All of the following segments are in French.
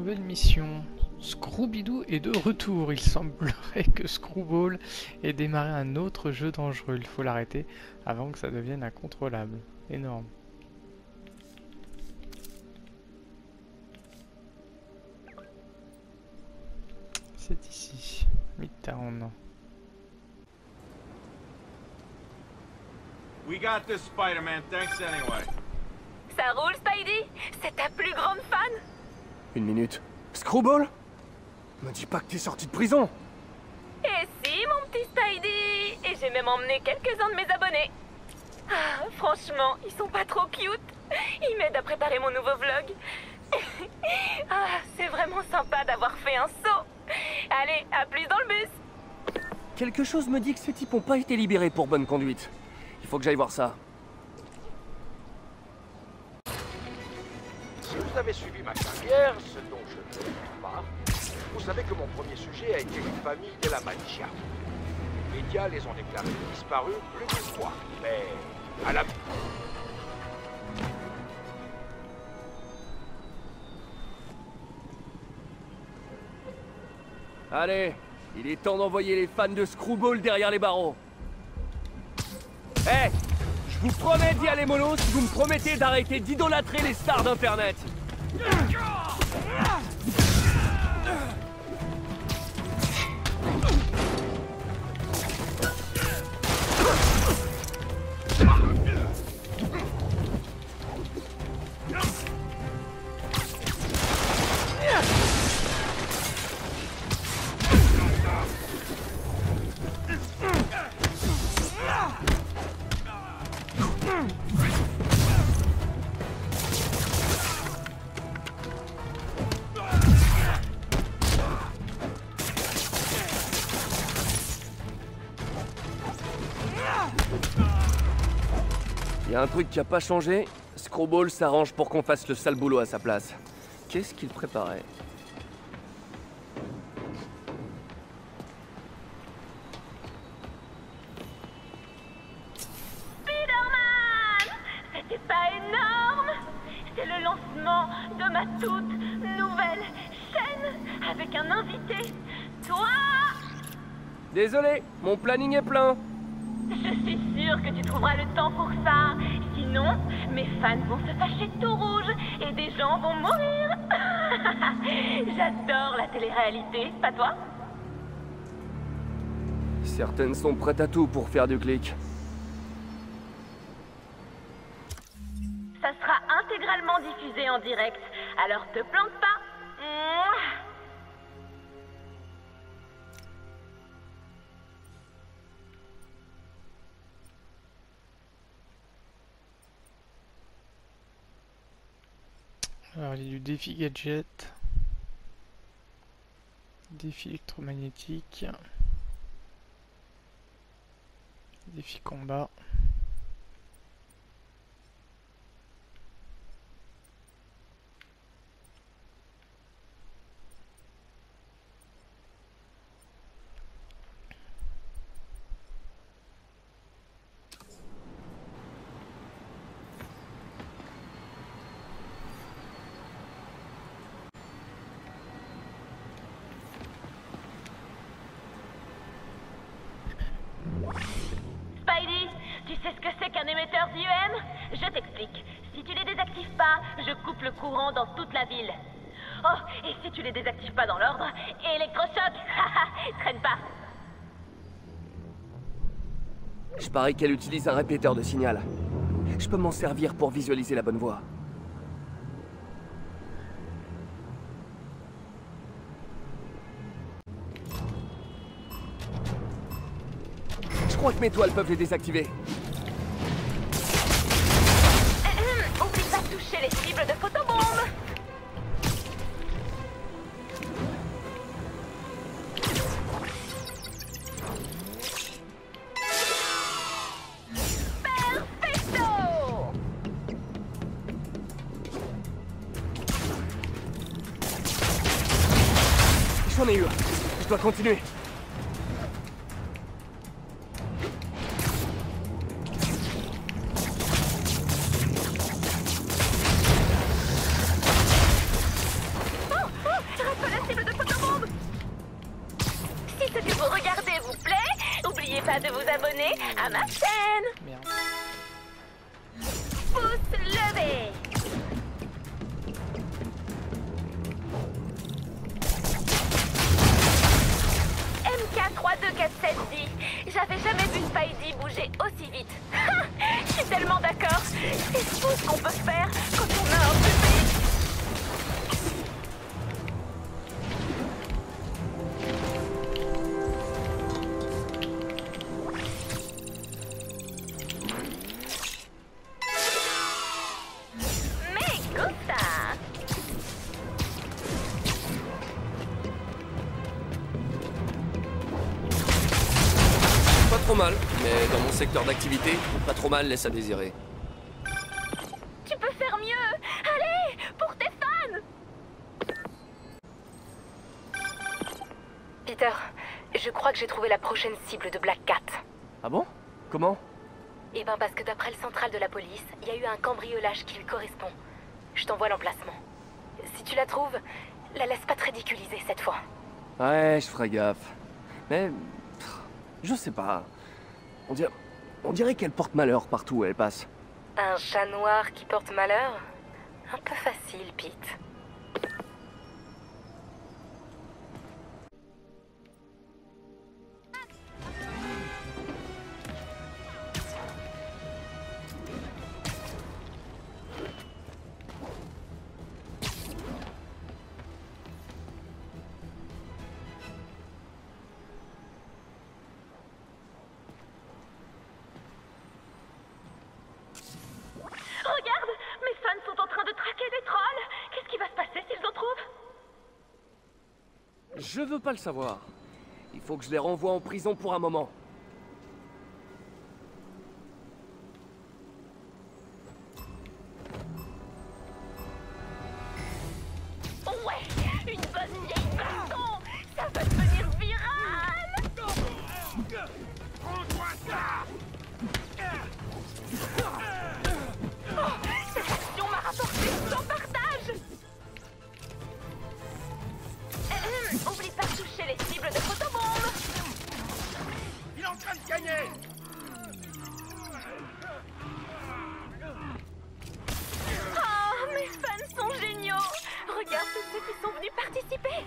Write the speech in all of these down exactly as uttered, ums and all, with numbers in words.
Nouvelle mission. Scroobidoo est de retour. Il semblerait que Screwball ait démarré un autre jeu dangereux. Il faut l'arrêter avant que ça devienne incontrôlable. Énorme. C'est ici. Midtown. We got this, Spider-Man. Thanks anyway. Ça roule, Spidey? C'est ta plus grande fan? Une minute. Screwball? Me dis pas que t'es sorti de prison. Et si, mon petit Spidey? Et j'ai même emmené quelques-uns de mes abonnés. Ah, franchement, ils sont pas trop cute. Ils m'aident à préparer mon nouveau vlog. Ah, c'est vraiment sympa d'avoir fait un saut. Allez, à plus dans le bus. Quelque chose me dit que ces types n'ont pas été libérés pour bonne conduite. Il faut que j'aille voir ça. Si vous avez suivi ma carrière, ce dont je ne sais pas, vous savez que mon premier sujet a été une famille de la Mancha. Les médias les ont déclarés disparus plus d'une fois, mais à la... Allez, il est temps d'envoyer les fans de Screwball derrière les barreaux. Hé, hey, je vous promets d'y aller mollo si vous me promettez d'arrêter d'idolâtrer les stars d'Internet. Y a un truc qui a pas changé, Screwball s'arrange pour qu'on fasse le sale boulot à sa place. Qu'est-ce qu'il préparait? Spider-Man! C'était pas énorme? C'est le lancement de ma toute nouvelle chaîne avec un invité. Toi! Désolé, mon planning est plein. Je suis sûre que tu trouveras le temps pour ça. Sinon, mes fans vont se fâcher tout rouge et des gens vont mourir. J'adore la télé-réalité, pas toi? Certaines sont prêtes à tout pour faire du clic. Ça sera intégralement diffusé en direct, alors te plante pas. Mouah. Alors il y a du défi gadget, défi électromagnétique, défi combat. Spidey, tu sais ce que c'est qu'un émetteur d'I E M? Je t'explique. Si tu les désactives pas, je coupe le courant dans toute la ville. Oh, et si tu les désactives pas dans l'ordre, électrochoc. Traîne pas. Je parie qu'elle utilise un répéteur de signal. Je peux m'en servir pour visualiser la bonne voie. Je crois que mes toiles peuvent les désactiver. Oublie pas de toucher les cibles de photobombes. Perfecto! J'en ai eu un. Je dois continuer. s'abonner à ma chaîne. Merde. Pouce levé. M K trois deux quatre sept dit, j'avais jamais vu Spidey bouger aussi vite. Je suis tellement d'accord. C'est tout ce qu'on peut faire quand on a un public. Me gusta. Pas trop mal, mais dans mon secteur d'activité, pas trop mal laisse à désirer. Tu peux faire mieux. Allez, pour tes fans. Peter, je crois que j'ai trouvé la prochaine cible de Black Cat. Ah bon? Comment? Eh ben parce que d'après le central de la police, il y a eu un cambriolage qui lui correspond. Je t'envoie l'emplacement. Si tu la trouves, la laisse pas te ridiculiser cette fois. Ouais, je ferai gaffe. Mais... pff, je sais pas. On dirait, on dirait qu'elle porte malheur partout où elle passe. Un chat noir qui porte malheur? Un peu facile, Pete. Regarde, mes fans sont en train de traquer des trolls. Qu'est-ce qui va se passer s'ils en trouvent? Je veux pas le savoir. Il faut que je les renvoie en prison pour un moment. Ouais, une bonne vieille baston. Ça va devenir viral. Prends-toi ça! Oh, cette action m'a rapporté son partage. Euh, oublie pas de toucher les cibles de photobombes. Il est en train de gagner! Oh, mes fans sont géniaux. Regarde tous ceux qui sont venus participer.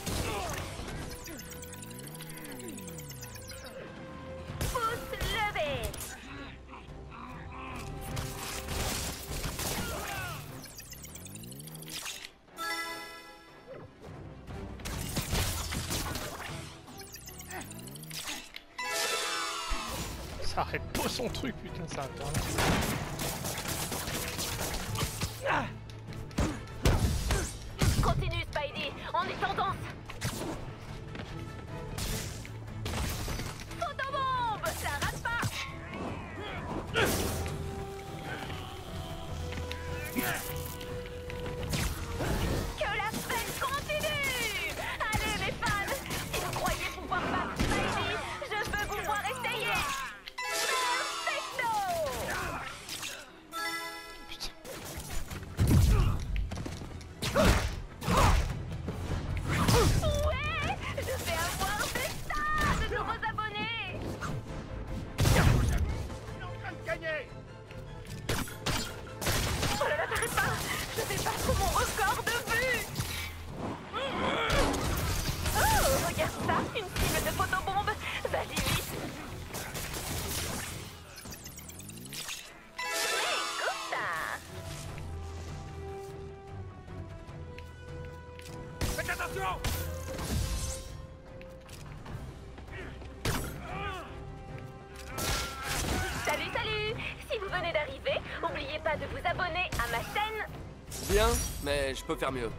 Pouce levé. Ça arrête pas son truc, putain, ça internet. Continue, Spidey. On est tendance. Photobombe, ça rate pas. Que la fête continue. Allez, mes fans. Si vous croyez pouvoir battre Spidey, je veux vous voir essayer. Perfecto. Ouais, je vais avoir des tas de nouveaux abonnés. Il est en train de gagner! Oh là là, t'arrêtes pas. Je vais battre mon record de vues. Oh, regarde ça, une cible de photobombe. Vas-y vite. Me gusta. Faites attention! Salut, salut. Si vous venez d'arriver, n'oubliez pas de vous abonner à ma chaîne. Bien, mais je peux faire mieux.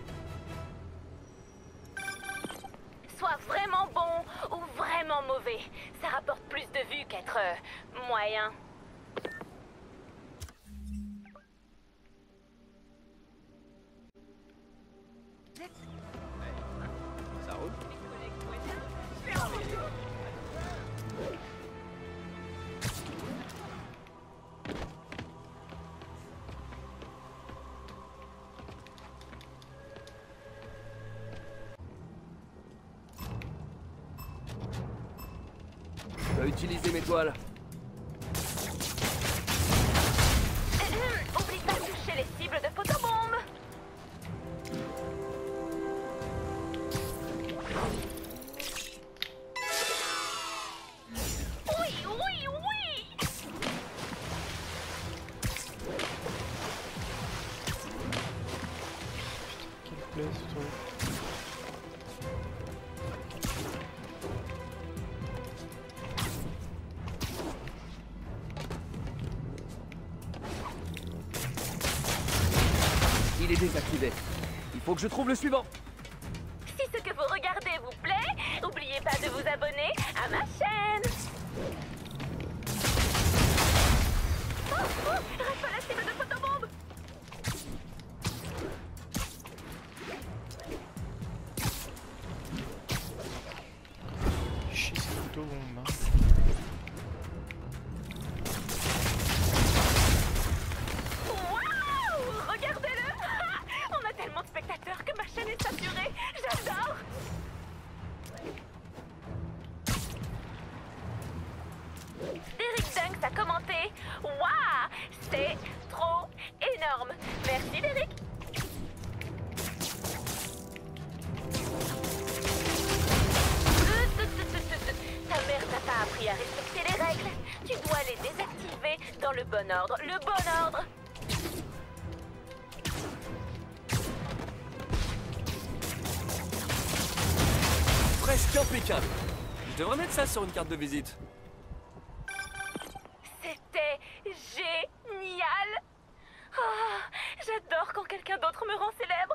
Soit vraiment bon ou vraiment mauvais. Ça rapporte plus de vues qu'être euh, moyen. Ça roule? utiliser mes toiles. Oublie pas de toucher les cibles de photobombes. Oui, oui, oui. Qu'il plaît ce truc. Il est désactivé. Il faut que je trouve le suivant. Si ce que vous regardez vous plaît, n'oubliez pas de vous abonner à ma chaîne. Oh, oh, reste pas la cible de photobombe. Chier ces photobombes. Hein. Waouh, regardez-le. On a tellement de spectateurs que ma chaîne est saturée. J'adore. Derek Dunks a commenté. Waouh, c'est trop énorme. Merci Derek. Ta mère t'a pas appris à respecter les règles. Tu dois les désactiver dans le bon ordre. Le bon ordre. Presque impeccable. Je devrais mettre ça sur une carte de visite. C'était génial. Oh, j'adore quand quelqu'un d'autre me rend célèbre.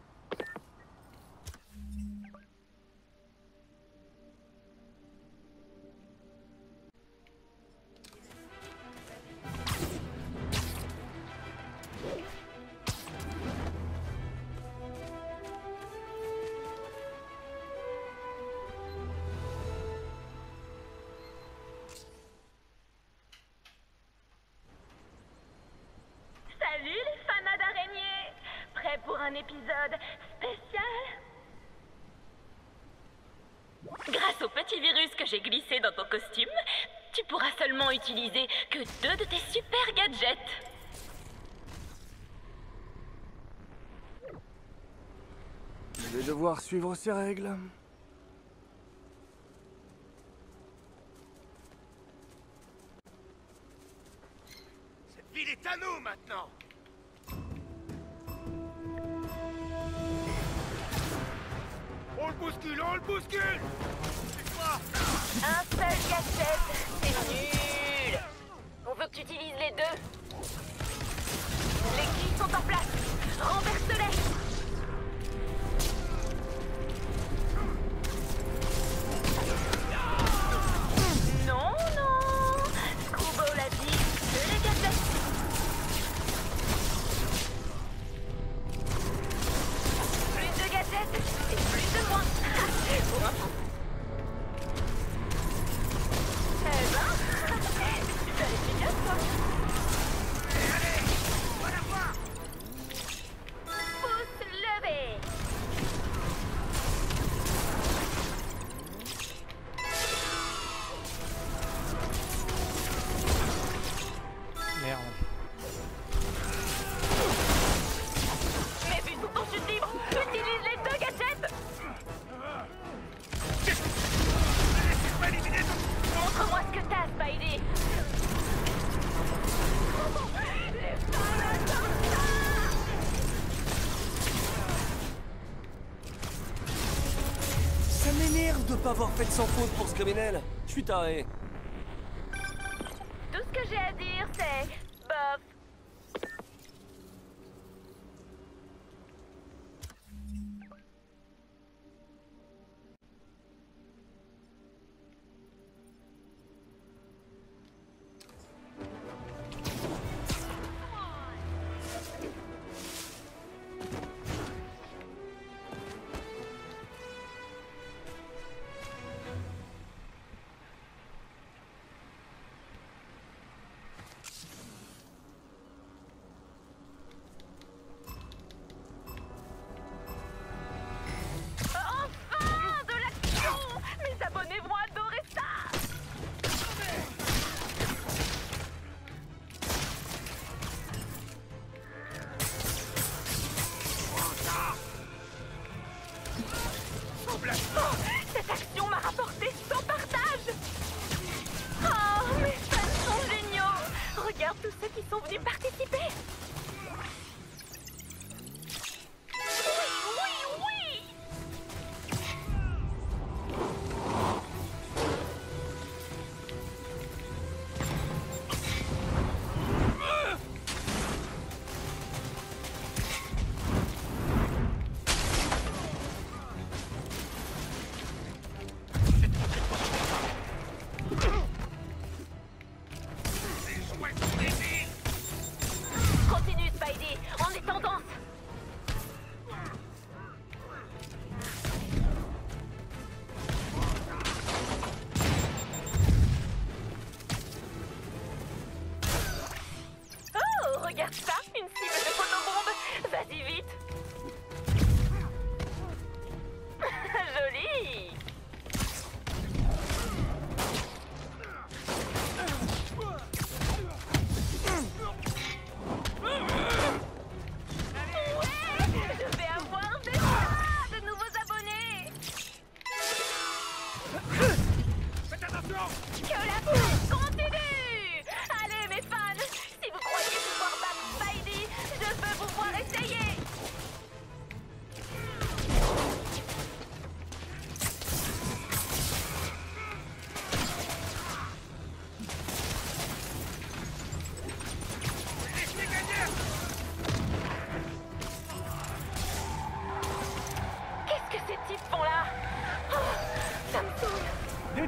Salut les fanas d'araignées. Prêts pour un épisode spécial? Grâce au petit virus que j'ai glissé dans ton costume, tu pourras seulement utiliser que deux de tes super gadgets. Je vais devoir suivre ces règles. Cette ville est à nous maintenant. On le bouscule, on le bouscule. C'est quoi? Un seul gadget, c'est nul. On veut que tu utilises les deux. Les quilles sont en place. Renverse-les. Non, non. Screwball a dit que les gadgets. Plus de gadgets et plus de points. Pour un point. Eh ben, super efficace, toi. Allez, on va la voir. Pouce levé. Merde. Mes buts sont en chute libre. Utilise les deux gadgets. Laissez pas éliminer ton... Montre-moi ce que t'as, Spidey. Les fans adorent ça. Ça m'énerve de pas avoir fait de sans faute pour ce criminel. Je suis taré. Tout ce que j'ai à dire, c'est bof.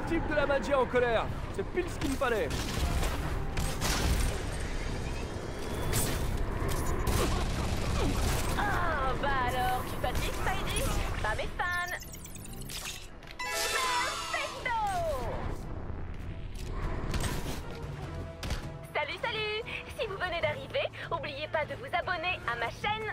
type de la magia en colère. C'est pile ce qu'il me fallait. Ah, bah alors, tu fatigues, Spidey? Pas mes fans. Perfecto! Salut, salut! Si vous venez d'arriver, n'oubliez pas de vous abonner à ma chaîne.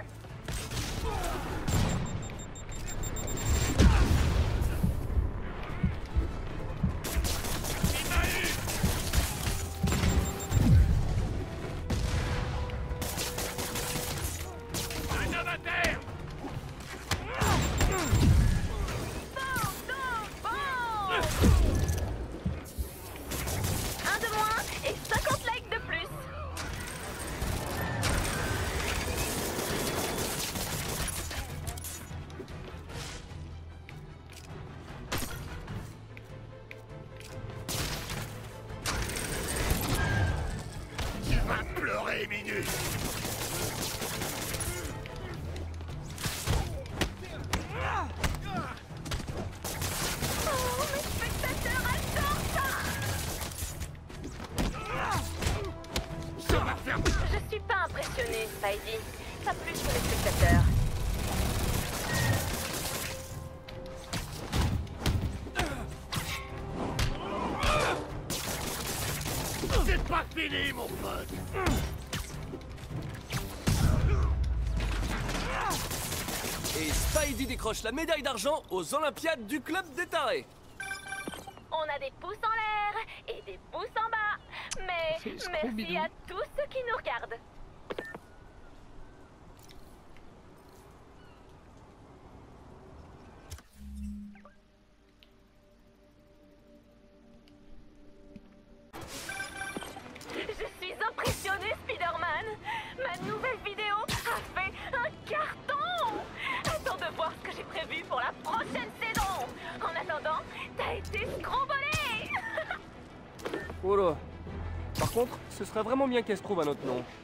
Un homme à terre! Bon, bon, bon! Un de moins et cinquante likes de plus. Tu vas pleurer, minute! Oh, mes spectateurs adorent ça! Ça va faire... Je suis pas impressionnée, Spidey. Pas plus que les spectateurs. C'est pas fini, mon pote! Et Spidey décroche la médaille d'argent aux Olympiades du Club des Tarés. On a des pouces en l'air et des pouces en bas. Mais C'est merci Scooby-Doo. à tous ceux qui nous regardent. Je suis impressionnée, Spider-Man. Ma nouvelle vidéo a fait un carton. Attends de voir ce que j'ai prévu pour la prochaine saison. En attendant, t'as été scrobolé. Oh là. Par contre, ce serait vraiment bien qu'elle se trouve un autre nom.